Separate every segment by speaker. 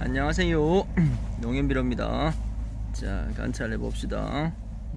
Speaker 1: 안녕하세요. 농현비로입니다. 자, 관찰해 봅시다.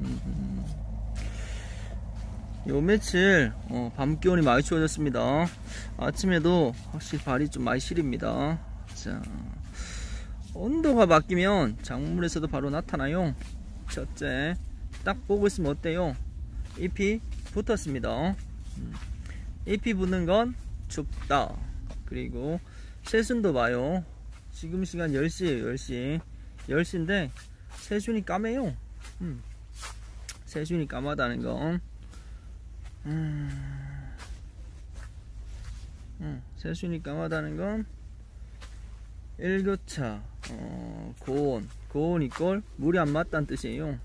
Speaker 1: 요 며칠 밤 기온이 많이 추워졌습니다. 아침에도 확실히 발이 좀 많이 시립니다. 자, 온도가 바뀌면 작물에서도 바로 나타나요. 첫째, 딱 보고 있으면 어때요? 잎이 붙었습니다. 잎이 붙는 건 춥다. 그리고 새순도 봐요. 지금 시간 10시에요. 10시인데 새순이 까매요. 새순이 까마다는 건 새순이 까마다는 건 일교차 고온 이꼴 물이 안 맞다는 뜻이에요.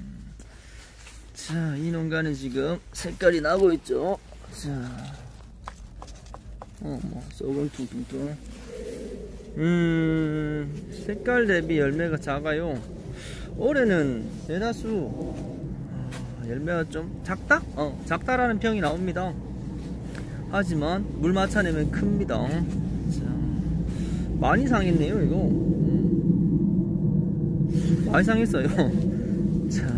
Speaker 1: 자, 이 농가는 지금 색깔이 나고 있죠. 자, 썩은 퉁퉁퉁. 색깔 대비 열매가 작아요. 올해는 대다수 열매가 좀 작다? 작다라는 평이 나옵니다. 하지만 물 맞춰내면 큽니다. 자, 많이 상했네요. 이거 많이 상했어요. 자,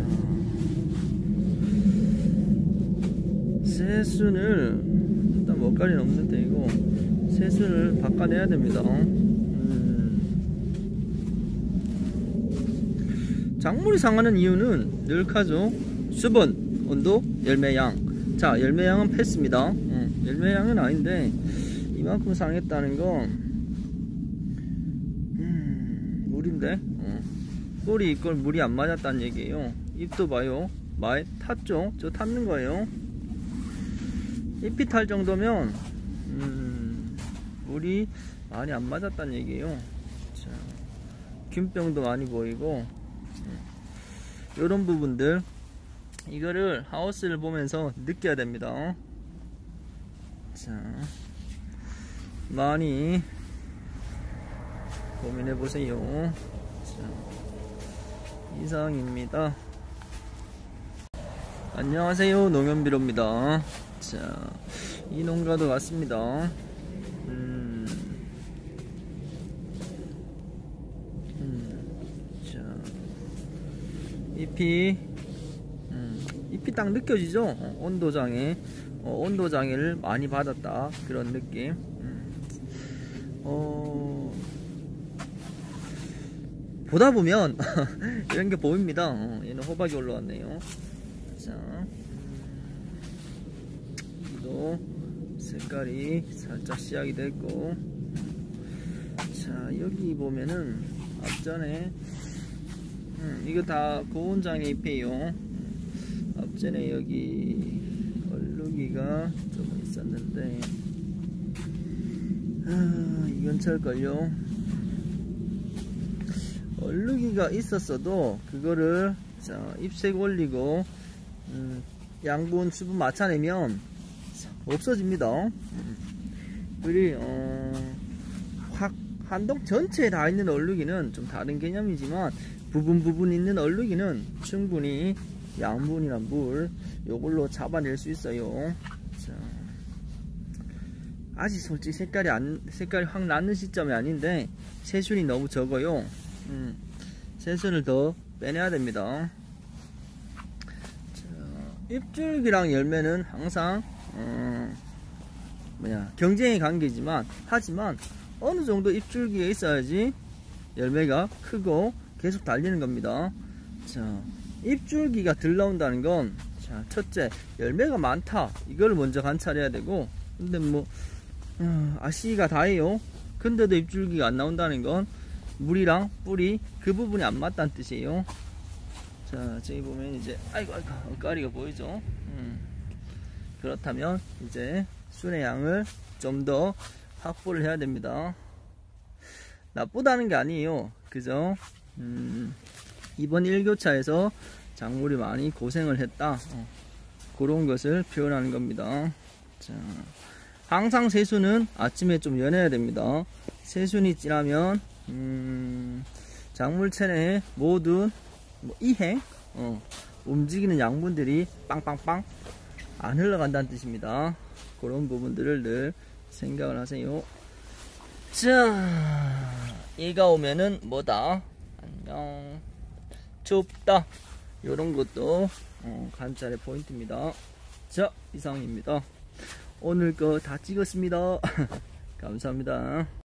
Speaker 1: 새순을 일단 먹갈이는 없는데 이거 새순을 바꿔내야 됩니다. 작물이 상하는 이유는 늘카죠. 수분, 온도, 열매양. 자, 열매양은 패스입니다. 열매양은 아닌데 이만큼 상했다는 건 물인데 뿌리 이걸 물이 안 맞았다는 얘기예요. 잎도 봐요. 많이 탔죠. 저 탔는 거예요. 잎이 탈 정도면 물이 많이 안 맞았다는 얘기예요. 자, 균병도 많이 보이고 이런 부분들 이거를 하우스를 보면서 느껴야 됩니다. 자, 많이 고민해 보세요. 자, 이상입니다. 안녕하세요, 농현비로입니다. 자, 이 농가도 같습니다. 자, 잎이 딱 느껴지죠? 온도장애를 많이 받았다, 그런 느낌. 보다 보면 이런 게 보입니다. 얘는 호박이 올라왔네요. 자, 또 색깔이 살짝 시작이 됐고, 자, 여기 보면은 앞전에 이거 다 고온장애 잎이에요. 앞전에 여기 얼룩이가 좀 있었는데 이건 철걸요. 얼룩이가 있었어도 그거를 자, 잎색 올리고 양분 수분 맞춰내면 없어집니다. 그리고 한동 전체에 다 있는 얼룩이는 좀 다른 개념이지만 부분 있는 얼룩이는 충분히 양분이나 물 요걸로 잡아낼 수 있어요. 자, 아직 솔직히 색깔이 확 나는 시점이 아닌데 새순이 너무 적어요. 새순을 더 빼내야 됩니다. 자, 잎줄기랑 열매는 항상 경쟁의 관계지만, 하지만 어느 정도 잎줄기가 있어야지 열매가 크고 계속 달리는 겁니다. 자, 잎줄기가 덜 나온다는 건, 자, 첫째, 열매가 많다, 이걸 먼저 관찰해야 되고, 근데 아씨가 다예요. 근데도 잎줄기가 안 나온다는 건 물이랑 뿌리 그 부분이 안 맞다는 뜻이에요. 자, 저기 보면 이제 아이고 엇가리가 보이죠? 그렇다면 이제 순의 양을 좀 더 확보를 해야 됩니다. 나쁘다는 게 아니에요. 그죠? 이번 1교차에서 작물이 많이 고생을 했다, 그런 것을 표현하는 겁니다. 자, 항상 새순은 아침에 좀 연해야 됩니다. 새순이 진하면 작물 체내에 모든 이행 움직이는 양분들이 빵빵빵 안 흘러간다는 뜻입니다. 그런 부분들을 늘 생각을 하세요. 자, 얘가 오면은 뭐다? 안녕. 춥다. 요런 것도 관찰의 포인트입니다. 자, 이상입니다. 오늘 거 다 찍었습니다. 감사합니다.